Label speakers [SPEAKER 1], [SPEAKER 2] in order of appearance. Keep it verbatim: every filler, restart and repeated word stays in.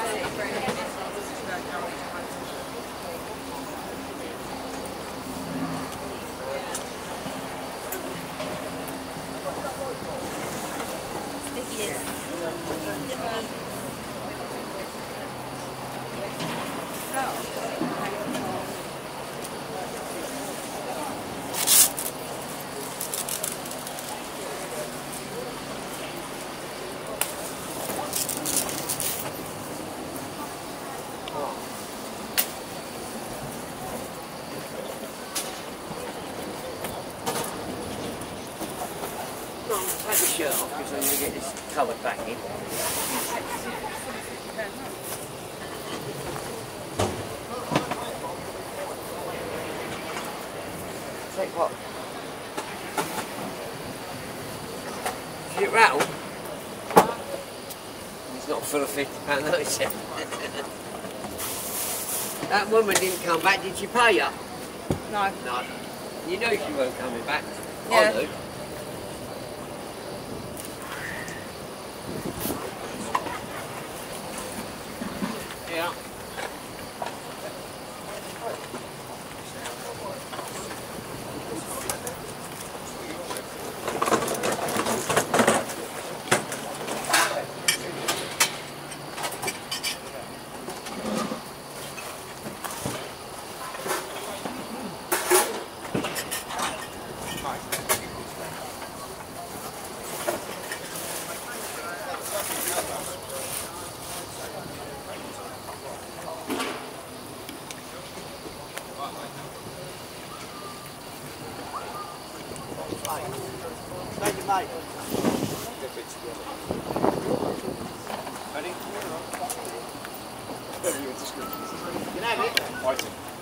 [SPEAKER 1] Take the shirt off because I'm going to get this covered back in. Take what? Did it rattle? It's not full of fifty pound notes. That woman didn't come back, did she pay you?
[SPEAKER 2] No.
[SPEAKER 1] No. You know she weren't coming back.
[SPEAKER 2] Yeah.
[SPEAKER 1] I do. Yeah.
[SPEAKER 3] Thank you, mate. Ready? You can have it.